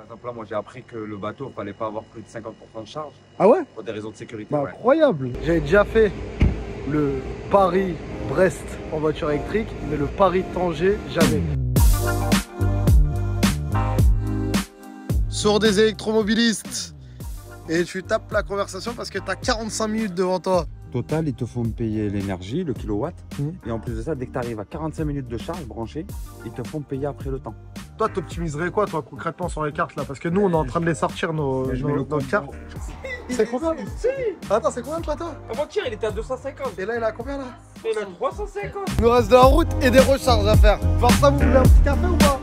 exemple, là, moi, j'ai appris que le bateau, il ne fallait pas avoir plus de 50% de charge Ah ouais? pour des raisons de sécurité. Bah, Ouais. incroyable. J'avais déjà fait le Paris-Brest en voiture électrique, mais le Paris-Tanger, jamais. Sur des électromobilistes. Et tu tapes la conversation parce que tu as 45 minutes devant toi. Total, ils te font payer l'énergie, le kilowatt. Mmh. Et en plus de ça, dès que tu arrives à 45 minutes de charge branchée, ils te font payer après le temps. Toi, t'optimiserais quoi, toi, concrètement, sur les cartes là? Parce que nous, on est en train de les sortir, nos cartes. C'est combien? Attends, c'est combien le plateau? Avant-hier, il était à 250. Et là, il est à combien là? Et il a 350. Il nous reste de la route et des recharges à faire. Voir ça, vous voulez un petit café ou pas?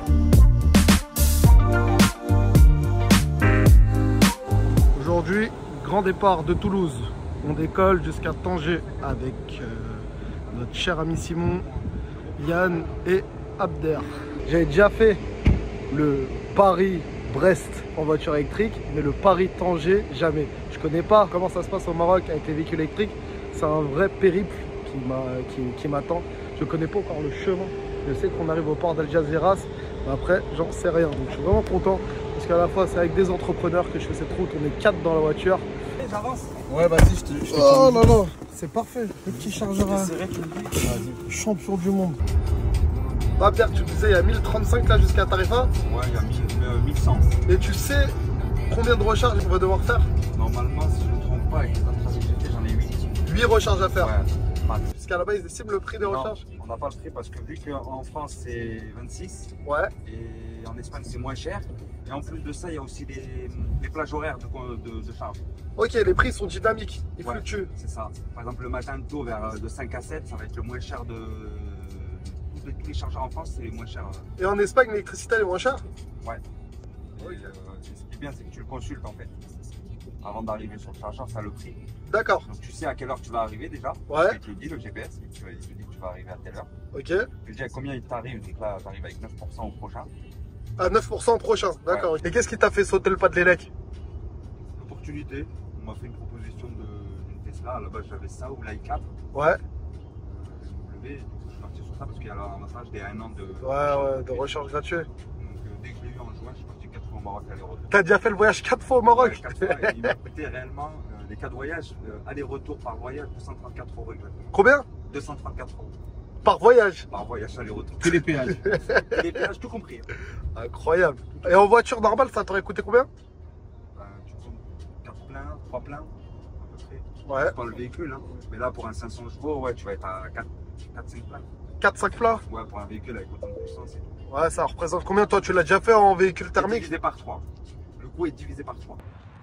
Aujourd'hui, grand départ de Toulouse. On décolle jusqu'à Tanger avec notre cher ami Simon, Yann et Abder. J'avais déjà fait le Paris-Brest en voiture électrique, mais le Paris-Tanger, jamais. Je connais pas comment ça se passe au Maroc avec les véhicules électriques. C'est un vrai périple qui m'attend. Je connais pas encore le chemin. Je sais qu'on arrive au port d'Al Jazeera, mais après, j'en sais rien. Donc je suis vraiment content parce qu'à la fois, c'est avec des entrepreneurs que je fais cette route. On est 4 dans la voiture. J'avance. Ouais, vas-y, je te Oh là là, c'est parfait. Le petit chargeur à Vas-y. champion du monde. Pierre, tu disais il y a 1035 là jusqu'à Tarifa. Ouais, il y a 1100. Et tu sais combien de recharges on va devoir faire? Normalement, si je ne me trompe pas, avec les autres trajets que j'ai fait, j'en ai 8. 8 recharges à faire. Ouais, max. Jusqu'à là-bas, ils estiment le prix des Non, recharges. on n'a pas le prix parce que vu qu'en France c'est 26 Ouais. et en Espagne c'est moins cher. Et en plus de ça, il y a aussi les plages horaires de charge. Ok, les prix sont dynamiques, ils Ouais, fluctuent. c'est ça. Par exemple, le matin tôt, vers de 5 à 7, ça va être le moins cher de. Tous les chargeurs en France, c'est les moins chers. Et en Espagne, l'électricité elle est moins chère? Ouais. Ok. Ce qui est bien, c'est que tu le consultes en fait. Avant d'arriver sur le chargeur, ça a le prix. D'accord. Donc tu sais à quelle heure tu vas arriver déjà. Ouais. Il te le dit, le GPS, il te dit que tu vas arriver à telle heure. Ok. Tu te dis à combien il t'arrive. Donc là, tu arrives avec 9% au prochain. À 9% prochain, d'accord. Ouais. Et qu'est-ce qui t'a fait sauter le pas de l'élec? Opportunité. On m'a fait une proposition d'une Tesla. À la base, j'avais ça ou l'i4. Ouais. BMW. Donc je suis parti sur ça parce qu'il y a l'avantage des 1 an de. Ouais, de recharge gratuite. Donc dès que je l'ai eu en juin, je suis parti 4 fois au Maroc aller-retour. T'as déjà fait le voyage 4 fois au Maroc? Ouais, 4 fois, il m'a coûté réellement les 4 voyages, aller-retour par voyage, 234 € exactement. Combien? 234 € Par voyage? par voyage aller-retour. Que les péages. Les péages, tout compris. Incroyable. Et en voiture normale, ça t'aurait coûté combien? Tu comptes 4 pleins, 3 pleins, à peu près. Ouais. C'est pas le véhicule, hein. Mais là, pour un 500 chevaux, ouais, tu vas être à 4-5 pleins. 4-5 plats? Ouais, pour un véhicule avec autant de puissance et tout. Ouais, ça représente combien? Toi, tu l'as déjà fait en véhicule C'est thermique? divisé par 3. Le coût est divisé par 3.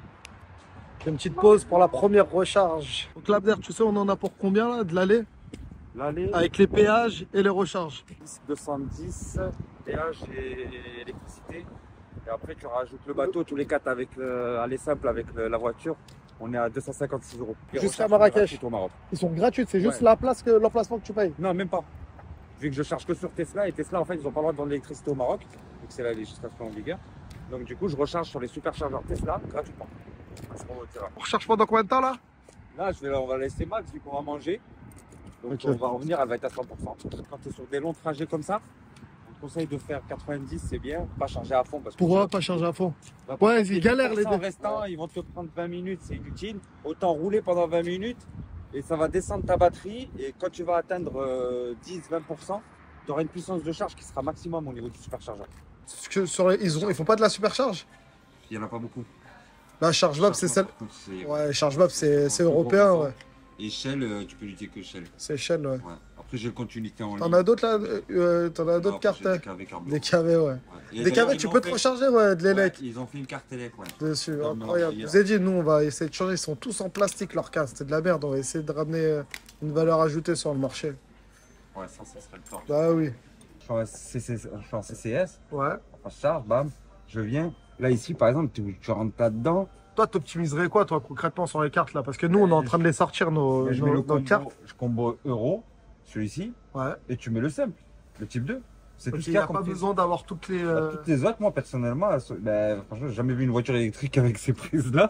Une petite pause pour la première recharge. Donc là, Abder, tu sais, on en a pour combien là, de l'aller? L'aller, Avec les péages et les recharges. 210, péage et électricité. Et après, tu rajoutes le bateau, tous les 4 avec aller simple avec la voiture. On est à 256 €. Les Jusqu'à recharges Marrakech. sont gratuites au Maroc. Ils sont gratuites, c'est juste Ouais. la place l'emplacement que tu payes. Non, même pas. Vu que je charge que sur Tesla, et Tesla, en fait, ils n'ont pas le droit de vendre l'électricité au Maroc. Donc, c'est la législation en vigueur. Donc, du coup, je recharge sur les superchargeurs Tesla gratuitement. On recharge pendant combien de temps là? Là, on va laisser Max, vu qu'on va manger. Donc, Ok. on va revenir, elle va être à 100%. Quand tu es sur des longs trajets comme ça, on te conseille de faire 90, c'est bien. Pas charger à fond. Parce que Pourquoi pas charger à fond? bah, Ouais, les ils galèrent les 10% deux. restants, ils vont te prendre 20 minutes, c'est inutile. Autant rouler pendant 20 minutes et ça va descendre ta batterie. Et quand tu vas atteindre 10-20%, tu auras une puissance de charge qui sera maximum au niveau du superchargeur. Parce que ils font pas de la supercharge? Il n'y en a pas beaucoup. La charge web, c'est celle. Ouais. Ouais, charge web, c'est européen, ouais. Et Shell, tu peux lutter que Shell. C'est Shell, ouais. Ouais. Après, j'ai le continuité en ligne. T'en as d'autres là? T'en as d'autres cartes? Des KV carburant. Des KV, ouais. Et Des d'ailleurs, KV, ils tu m'ont peux te fait- recharger, ouais, de l'élec. Ouais, ils ont fait une carte élec, ouais. Dessus, Non, mais incroyable. il y a- Je vous ai dit, nous, on va essayer de changer. Ils sont tous en plastique, leurs casques. C'est de la merde. On va essayer de ramener une valeur ajoutée sur le marché. Ouais, ça serait le temps. Bah oui. Je suis en CCS, Ouais. en charge, bam, je viens. Là, ici, par exemple, tu rentres là-dedans. Toi, t'optimiserais quoi, toi, concrètement, sur les cartes là? Parce que nous, on est en train de les sortir, Je mets le nos combo, cartes. je combo euro, celui-ci, Ouais. et tu mets le simple, le type 2. C'est tout Ok, ce il qu'il n'y y a a comme pas prise. besoin d'avoir toutes les. Toutes les autres, moi, personnellement, franchement, j'ai jamais vu une voiture électrique avec ces prises-là.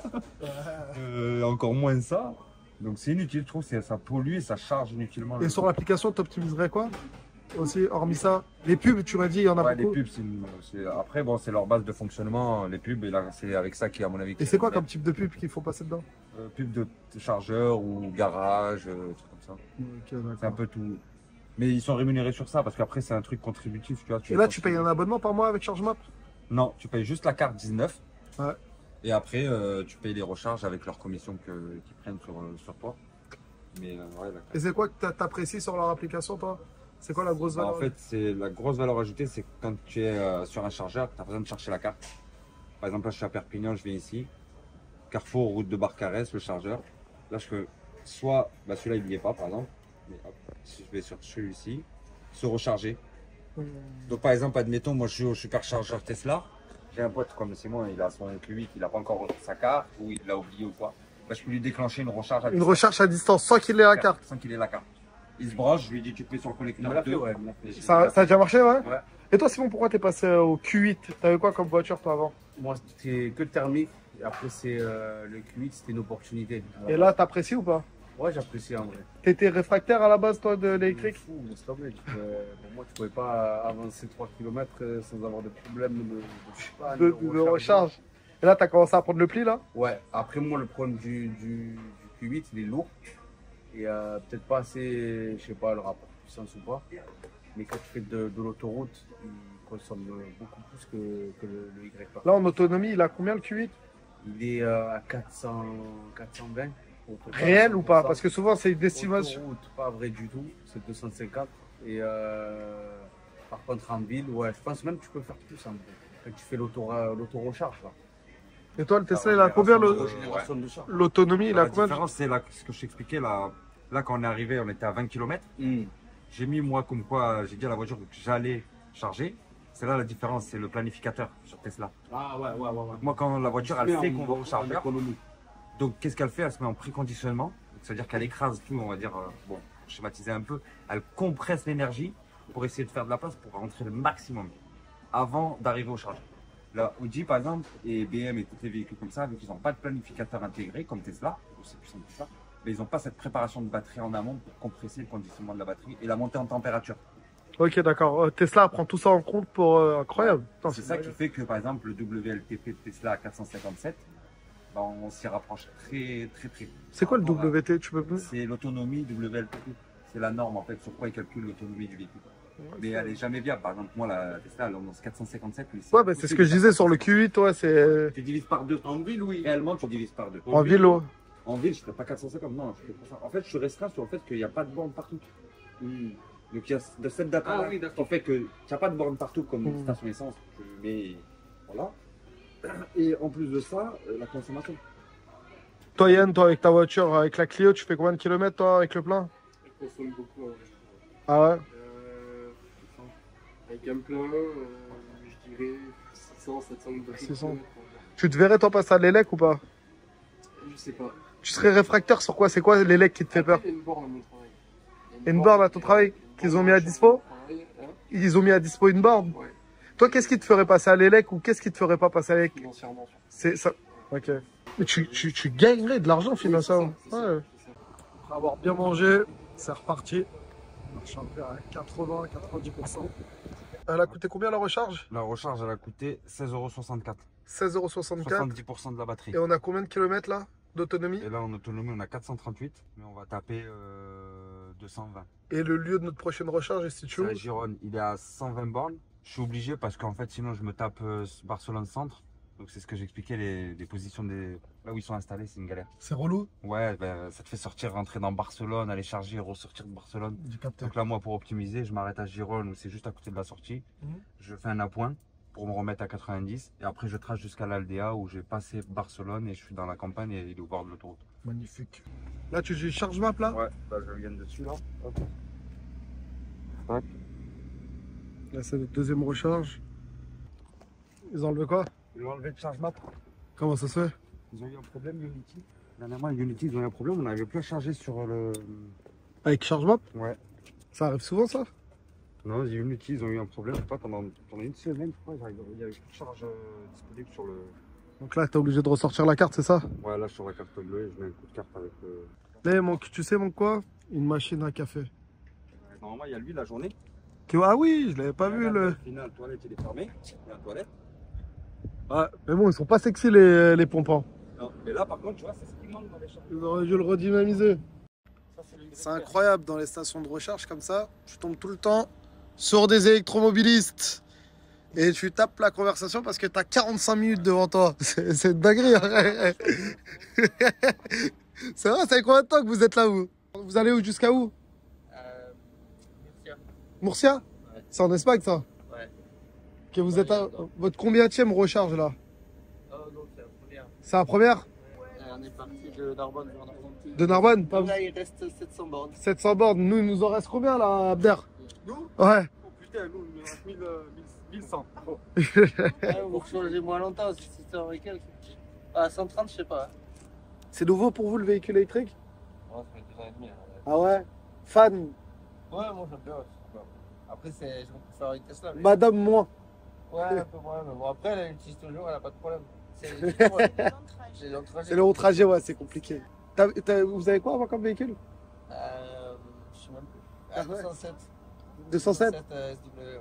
Encore moins ça. Donc, c'est inutile, je trouve, ça pollue et ça charge inutilement. Et sur l'application, t'optimiserais quoi? aussi, hormis ça. Les pubs, tu m'as dit, il y en a Ouais, les beaucoup. pubs, après, bon, c'est leur base de fonctionnement, les pubs, et là, c'est avec ça qui, à mon avis. Et c'est quoi comme type de pub qu'il faut passer dedans? Pub de chargeur ou garage, trucs comme ça. Ok, C'est un d'accord. peu tout. Mais ils sont rémunérés sur ça parce qu'après, c'est un truc contributif, tu vois. Et là, tu payes un abonnement par mois avec ChargeMap? Non, tu payes juste la carte 19. Ouais. Et après, tu payes les recharges avec leurs commissions qu'ils prennent sur toi. Mais ouais, la carte. Et c'est quoi que t'apprécies sur leur application, toi? C'est quoi la grosse Bah, valeur? en fait, c'est la grosse valeur ajoutée, c'est que quand tu es sur un chargeur, tu as besoin de chercher la carte. Par exemple, là, je suis à Perpignan, je viens ici. Carrefour, route de Barcarès, le chargeur. Là, je peux soit, bah, celui-là, il n'y est pas, par exemple. Mais hop, si je vais sur celui-ci, se recharger. Donc, par exemple, admettons, moi, je suis au superchargeur Tesla. J'ai un pote comme Simon, il a son Q8, il n'a pas encore reçu sa carte ou il l'a oublié ou quoi. Bah, je peux lui déclencher une recharge à Une distance. recharge à distance sans qu'il ait la carte. Sans qu'il ait la carte. Il se branche, je lui dis tu peux sur le connecteur 2. Ouais, Ça a déjà marché, ouais? Ouais. Et toi, Simon, pourquoi t'es passé au Q8? T'avais quoi comme voiture, toi, avant? Moi, c'était que le thermique. Et après, c'est le Q8, c'était une opportunité. Et là, t'apprécies ou pas? Ouais, j'apprécie en vrai. T'étais réfractaire à la base, toi, de l'électrique? Fou, laisse tomber. Pour moi, tu pouvais pas avancer 3 km sans avoir de problème je sais pas, De recharge. Et là, t'as commencé à prendre le pli, là? Ouais, après, moi, le problème du Q8, il est lourd. Et peut-être pas assez, je sais pas, le rapport puissance ou pas. Mais quand tu fais de l'autoroute, il consomme beaucoup plus que le Y. Là, en autonomie, il a combien, le Q8? Il est à 420. Réel ou pas? Parce que souvent, c'est une estimation. Autoroute, pas vrai du tout, c'est 250. Et par contre, en ville, ouais, je pense même que tu peux faire plus en vrai. Quand tu fais l'auto-recharge. Là. Et toi, le Tesla, il a combien Génération de charge. l'autonomie? Il a La combien? différence, c'est ce que je t'expliquais là. Là, quand on est arrivé, on était à 20 km. J'ai mis, moi, comme quoi, j'ai dit à la voiture que j'allais charger. C'est là la différence, c'est le planificateur sur Tesla. Ah ouais. Moi, quand la voiture, elle sait qu'on va au chargeur, donc qu'est-ce qu'elle fait? Elle se met en préconditionnement. C'est-à-dire qu'elle écrase tout, on va dire, bon, pour schématiser un peu. Elle compresse l'énergie pour essayer de faire de la place pour rentrer le maximum avant d'arriver au chargeur. Là, Audi, par exemple, et BM et tous les véhicules comme ça, vu qu'ils n'ont pas de planificateur intégré, comme Tesla, c'est puissant que ça, mais ils n'ont pas cette préparation de batterie en amont pour compresser le conditionnement de la batterie et la montée en température. Ok, d'accord. Tesla prend tout ça en compte pour... incroyable. Putain, C'est ça qui fait que, par exemple, le WLTP de Tesla à 457, ben, on s'y rapproche très. C'est quoi le WT? Tu peux... C'est l'autonomie WLTP. C'est la norme, en fait, sur quoi ils calculent l'autonomie du véhicule. Mais elle est jamais viable. Par exemple, moi, la Tesla, elle est 457. Ouais, bah, c'est ce que je disais sur le Q8, ouais, c'est... Tu divises par deux. En ville, oui. Réellement, tu divises par deux. En ville, ouais. En ville, je ne fais pas 450, non, je fais pas ça. En fait, je suis restreint sur le fait qu'il n'y a pas de borne partout. Donc, il y a de cette data qui fait que tu n'as pas de borne partout comme une station essence. Mais voilà. Et en plus de ça, la consommation. Toi, Yann, toi, avec ta voiture, avec la Clio, tu fais combien de kilomètres, toi, avec le plein? Je consomme beaucoup en vrai. Ah ouais? Avec un plein, je dirais 600, 700 de 600. Tu te verrais, toi, passer à l'élec ou pas? Je sais pas. Tu serais réfractaire sur quoi? C'est quoi l'élec qui te fait peur? Il y a une borne à mon travail. Une borne à ton travail qu'ils ont mis à dispo? Ils ont mis à dispo une borne? Ouais. Toi, qu'est-ce qui te ferait passer à l'élec ou qu'est-ce qui te ferait pas passer à l'élec? Financièrement. C'est ça. Ok. Mais tu gagnerais de l'argent financièrement. C'est ça, Ouais. c'est ça. Après avoir bien mangé, c'est reparti. Je suis à 80-90%. Elle a coûté combien la recharge? La recharge, elle a coûté 16,64 €. 16,64 €. 70% de la batterie. Et on a combien de kilomètres là d'autonomie? Et là, en autonomie, on a 438, mais on va taper 220. Et le lieu de notre prochaine recharge est situé C'est à où? Gironne, il est à 120 bornes. Je suis obligé parce qu'en fait, sinon, je me tape Barcelone Centre. Donc, c'est ce que j'expliquais, les positions là où ils sont installés, c'est une galère. C'est relou. Ouais, ben, ça te fait sortir, rentrer dans Barcelone, aller charger, ressortir de Barcelone. Du capteur. Donc là, moi, pour optimiser, je m'arrête à Gironne où c'est juste à côté de la sortie. Je fais un appoint pour me remettre à 90. Et après, je trace jusqu'à l'Aldea où j'ai passé Barcelone et je suis dans la campagne et il est au bord de l'autoroute. Magnifique. Là, tu charges map là? Ouais, là, je viens dessus là. Hop. Tac. Là, c'est notre deuxième recharge. Ils ont enlevé quoi? Ils ont enlevé le charge map. Comment ça se fait? Ils ont eu un problème, Unity. Dernièrement, Unity, ils ont eu un problème. On n'arrivait plus à charger sur le. Avec charge map? Ouais. Ça arrive souvent ça? Non, Unity, ils ont eu un problème. Je sais pas, pendant une semaine, je crois, il y avait plus de charge disponible sur le. Donc là, t'es obligé de ressortir la carte, c'est ça? Ouais, là, sur la carte bleue, je mets un coup de carte avec le. Là, il manque, tu sais, mon quoi? Une machine à café. Normalement, il y a lui la journée. Ah oui, je l'avais pas vu le. Au final, la toilette, il est fermé. Il y a une toilette. Ouais, mais bon, ils sont pas sexy les pompons. Non, mais là, par contre, tu vois, c'est ce qui manque dans les chambres. Ils auraient dû le redynamiser. C'est incroyable dans les stations de recharge comme ça. Tu tombes tout le temps sur des électromobilistes. Et tu tapes la conversation parce que tu as 45 minutes devant toi. C'est une dinguerie. Hein. C'est vrai, ça fait combien de temps que vous êtes là, vous? Vous allez où, jusqu'à où? Murcia. Murcia? Ouais. C'est en Espagne, ça? Ouais. Que vous êtes à votre combienième recharge, là? Oh non, c'est la première. C'est la première? On est parti de Narbonne vers Argentine. De Narbonne? Pas Là, il reste 700 bornes. 700 bornes. Nous, il nous en reste combien, là, Abder? Nous Ouais. Oh putain, nous, il nous reste 1100. Oh. Vous changez moins longtemps, c'est 600 et quelques. Ah, 130, je sais pas. C'est nouveau pour vous, le véhicule électrique? Ouais, ça fait 2 ans et demi. Ah ouais? Fan? Ouais, moi j'aime bien. Après, je préfère une Tesla. Mais... Madame, moi. Ouais, un peu moins. Mais bon, après, elle utilise toujours, elle a pas de problème. C'est le long trajet. C'est le haut trajet, ouais, c'est compliqué. Vous avez quoi avant comme véhicule? Je sais même plus. Ah ouais. 207. 207? SW, ouais.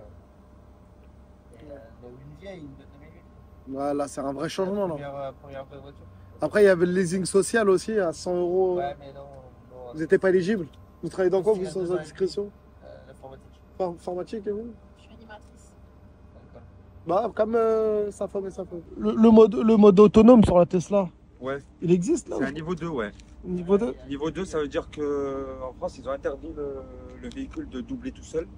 Et une vieille, une de 2008. Voilà, c'est un vrai changement, là. Première vraie voiture. Après, il y avait le leasing social aussi à 100 €. Ouais, mais non. Vous n'étiez pas éligible? Vous travaillez dans quoi, vous, Aussi, sans 2 ans et indiscrétion? L'informatique. Informatique, et vous? Je suis animatrice. Bah, comme sa femme et sa femme. Le mode autonome sur la Tesla, Ouais, il existe, là? c'est un niveau 2, ouais. Niveau 2? Niveau 2, ça veut dire qu'en France, ils ont interdit le véhicule de doubler tout seul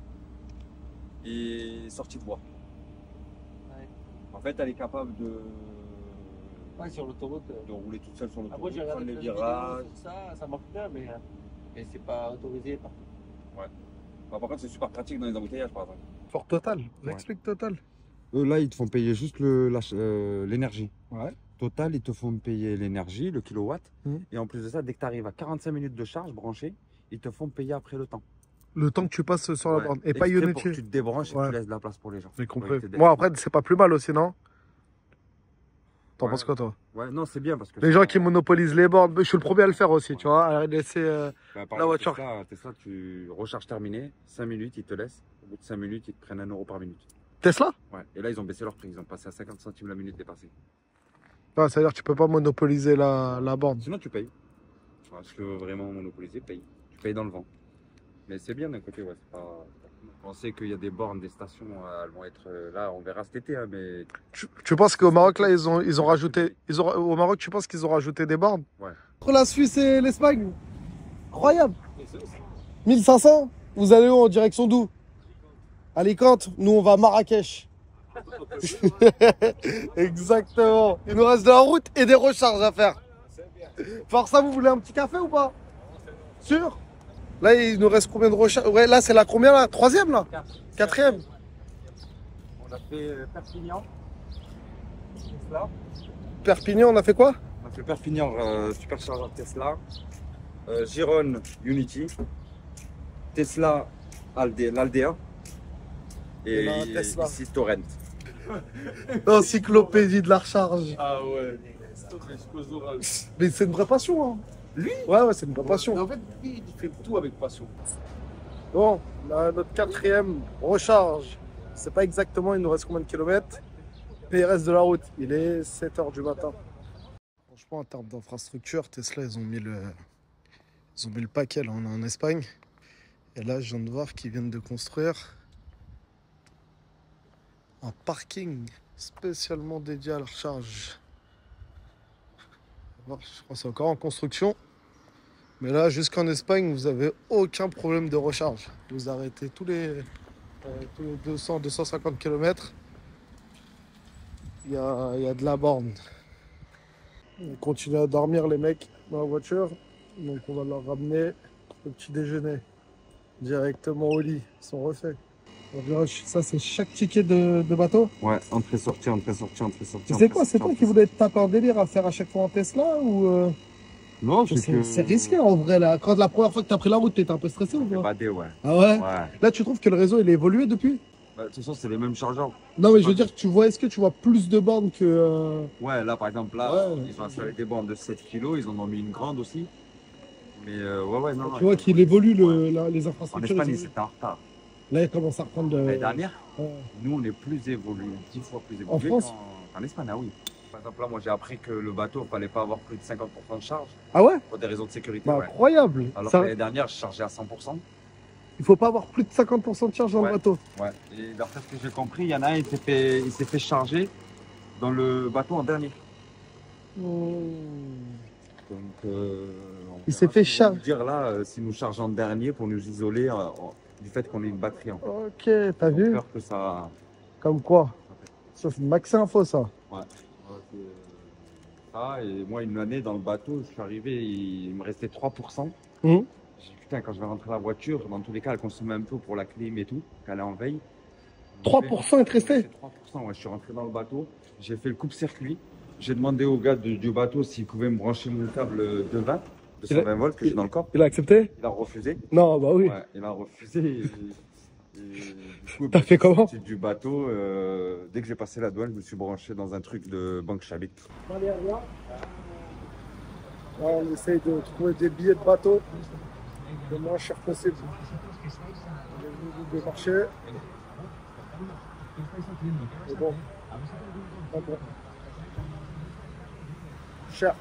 et sortie de voie. Ouais. En fait, elle est capable Ouais, sur l'autoroute. de rouler toute seule sur Après, l'autoroute, j'ai prendre regardé les plein de virages. vidéos sur ça marche bien, mais c'est pas autorisé partout. Bah, par contre, c'est super pratique dans les embouteillages, par exemple. Fort Total, Ouais. explique Total. Eux, là, ils te font payer juste l'énergie. Ouais. Total, ils te font payer l'énergie, le kilowatt. Mhm. Et en plus de ça, dès que tu arrives à 45 minutes de charge branchée, ils te font payer après le temps. Le temps que tu passes sur la Ouais. borne. Et pas Exprès pour que Unity. tu te débranches et Ouais. que tu laisses de la place pour les gens. J'ai compris. Ouais, t'aider. Bon, après, c'est pas plus mal aussi, non? T'en Ouais. penses quoi, toi? Ouais, non, c'est bien parce que. Les gens qui monopolisent les bornes, je suis le premier à le faire aussi, tu vois, à laisser. Bah, par la exemple, voiture. Tesla, tu recharges terminé, 5 minutes, ils te laissent. Au bout de 5 minutes, ils te prennent 1 euro par minute. Tesla? Ouais. Et là, ils ont baissé leur prix. Ils ont passé à 50 centimes la minute dépassée. Ouais, c'est-à-dire que tu peux pas monopoliser la borne. Sinon, tu payes. Ouais, si tu veux vraiment monopoliser, paye. Tu payes dans le vent. Mais c'est bien d'un côté, ouais. C'est pas... On sait qu'il y a des bornes, des stations, elles vont être là, on verra cet été, hein, mais. Tu penses qu'au Maroc, là, ils ont rajouté. Au Maroc, tu penses qu'ils ont rajouté des bornes? Ouais. Entre la Suisse et l'Espagne? Incroyable! 1500? Vous allez où, en direction d'où? Alicante? Nous, on va à Marrakech. Exactement. Il nous reste de la route et des recharges à faire. Pour ça, vous voulez un petit café ou pas? Sûr? Là, il nous reste combien de recharges? Ouais, là, c'est la combien là? Troisième là? Quatrième? On a fait Perpignan. Tesla. Perpignan, on a fait quoi? On a fait Perpignan, superchargeur Tesla. Gérone, Unity. Tesla, l'Aldea. Et là, Tesla. ici, Torrent. Encyclopédie de la recharge. Ah ouais. L'explosion. Mais c'est une vraie passion, hein. Lui? Ouais, c'est une vraie passion. En fait, lui, il fait tout avec passion. Bon, là, notre quatrième recharge. C'est pas exactement, il nous reste combien de kilomètres? Mais il reste de la route. Il est 7 h du matin. Franchement, en termes d'infrastructure, Tesla, ils ont mis le paquet. Là, on est en Espagne. Et là, je viens de voir qu'ils viennent de construire un parking spécialement dédié à la recharge. Je crois que c'est encore en construction. Mais là, jusqu'en Espagne, vous n'avez aucun problème de recharge. Vous arrêtez tous les 200-250 km. Il y a de la borne. On continue à dormir, les mecs, dans la voiture. Donc, on va leur ramener le petit déjeuner directement au lit. Ils sont refaits. Ça, c'est chaque ticket de bateau. Ouais, entrée-sortie, entrée-sortie, entrée-sortie. C'est quoi? C'est toi qui voulais te taper un délire à faire à chaque fois en Tesla ou Non, c'est que. C'est risqué en vrai là. Quand la première fois que tu as pris la route, tu étais un peu stressé ou pas? Badé, ouais. Ah ouais? Ouais. Là, tu trouves que le réseau il a évolué depuis? Bah, de toute façon, c'est les mêmes chargeurs. Non, mais je veux dire, est-ce que tu vois plus de bornes que. Ouais, là, par exemple, là, Ouais. ils ont installé des bornes de 7 kg, ils en ont mis une grande aussi. Mais ouais, non. Tu vois qu'il évolue les En infrastructures. Espagne, ils ils étaient en retard. Là, il commence à reprendre de. L'année dernière, Ouais. nous, on est plus évolué, 10 fois plus évolué En France qu'en Espagne, ah oui. Par exemple, là, moi, j'ai appris que le bateau, il fallait pas avoir plus de 50% de charge Ah ouais? pour des raisons de sécurité. Bah, ouais. incroyable. Alors Ça, que l'année dernière, je chargeais à 100%. il faut pas avoir plus de 50% de charge dans Ouais. le bateau. Ouais. Et d'après ce que j'ai compris, il y en a un, il s'est fait charger dans le bateau en dernier. Donc, Il s'est fait charger. dire là, s'il nous charge en dernier pour nous isoler du fait qu'on ait une batterie en fait. Ok, t'as vu? Peur que ça. Comme quoi? Ça, c'est max info, ça. Ouais, c'est ça. Et moi, une année dans le bateau, je suis arrivé, il me restait 3%. Mhm. J'ai dit, putain, quand je vais rentrer la voiture, dans tous les cas, elle consomme un peu pour la clim et tout, qu'elle est en veille. 3% est resté? 3%, ouais. Je suis rentré dans le bateau, j'ai fait le coupe-circuit. J'ai demandé au gars du bateau s'il pouvait me brancher mon câble de 20, de 120 volts que j'ai dans le corps. Il a accepté? Il a refusé. Non, bah oui. Ouais, il a refusé. Du coup, T'as fait comment? sorti du bateau, dès que j'ai passé la douane, je me suis branché dans un truc de banque Chabit. On essaye de trouver des billets de bateau le moins cher possible. On est venu marché. Mais bon, pas bon. Cher.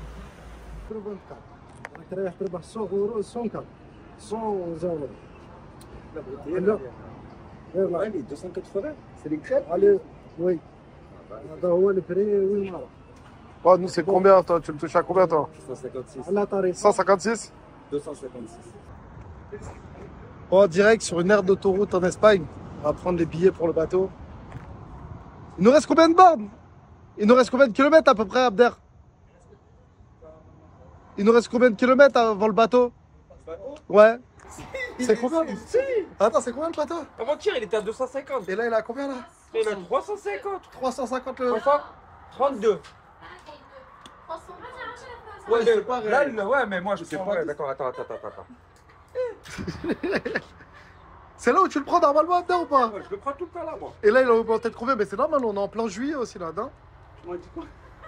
280, c'est les crêpes. Allez, oui. Oh, nous, c'est combien, toi? Tu me touches à combien, toi? 156. 156? 256. En direct sur une aire d'autoroute en Espagne. On va prendre les billets pour le bateau. Il nous reste combien de bornes? Il nous reste combien de kilomètres à peu près, Abder? Il nous reste combien de kilomètres avant le bateau? Ouais. C'est combien? Attends, c'est combien le bateau? Avant-hier, il était à 250. Et là, il a combien là? Il a 350. 350 le. 32. Ouais, c'est pareil. Là, ouais, mais moi, je sais pas. pas. D'accord, attends. C'est là où tu le prends normalement, Abder, ou pas? Ouais, je le prends tout le temps là, moi. Et là, il a augmenté de combien? Mais c'est normal, on est en plein juillet aussi là, non? Tu m'as dit quoi?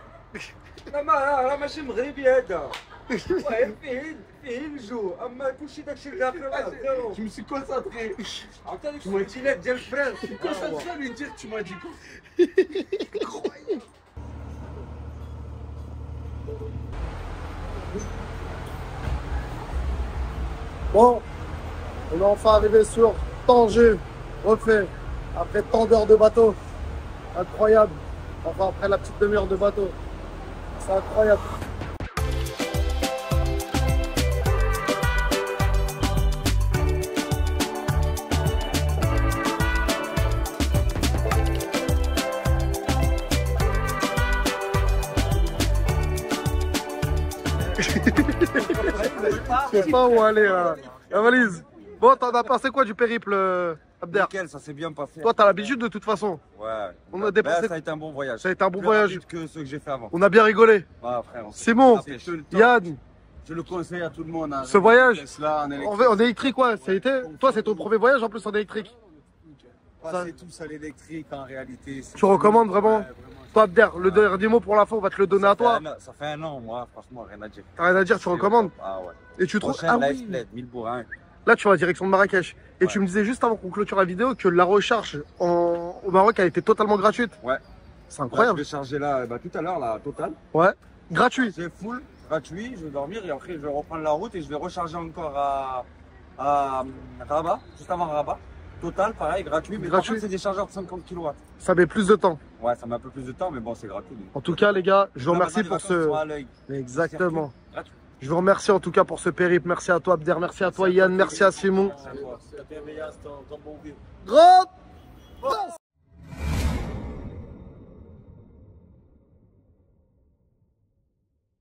لا ماشي مغربي هذا فيه الجو اما كلشي داكشي اللي داخل Je me suis concentré. عاوتاني التسجيلات ديال الفرنس Je suis concentré à lui dire que tu m'as dit quoi. Bon, on est enfin arrivé sur Tanger, refait, après tant d'heures de bateau. Incroyable. Enfin, après la petite demi-heure de bateau. C'est incroyable. Je sais pas où aller là. La valise. Bon, t'en as pensé quoi du périple, Abder? Nickel, ça s'est bien passé. Toi, t'as l'habitude de toute façon. Ouais. On a dépensé- Ça a été un bon voyage. Ça a été un bon Plus voyage. rapide que ceux que j'ai fait avant. On a bien rigolé. Ouais, frère. Simon, Ah, pêche. Yann, Je le conseille à tout le monde. Hein. ce voyage, Tesla, en électrique, ouais, ça a été. Toi, c'est ton premier voyage en plus en électrique. Passer tous à l'électrique en réalité. Tu recommandes vraiment? Ouais, Toi, Abder, le dernier mot pour la fin, on va te le donner à toi. Ça fait un an, moi, franchement, rien à dire. T'as rien à dire, tu recommandes? Ah ouais. Et tu trouves. Prochaine, Ah la oui. F-Plate, 1000 bourrins. Là, tu vas en direction de Marrakech. Et Ouais. tu me disais juste avant qu'on clôture la vidéo que la recharge au Maroc a été totalement gratuite. Ouais. C'est Là, incroyable. je vais charger là, tout à l'heure, la totale. Ouais. Gratuit. C'est full, gratuit, je vais dormir et après je vais reprendre la route et je vais recharger encore à Rabat, juste avant Rabat. Total, pareil, gratuit, mais par Gratuit. contre, c'est des chargeurs de 50 kW. Ça met plus de temps. Ouais, ça met un peu plus de temps, mais bon, c'est gratuit. donc. En tout cas, les gars, je vous remercie Les pour vacances ce. sont à l'œil. Exactement. Gratuit. Je vous remercie en tout cas pour ce périple. Merci à toi, Abder. Merci à toi, Yann. Merci à Simon. C'est la bienveillance, ton bon vieux. Grand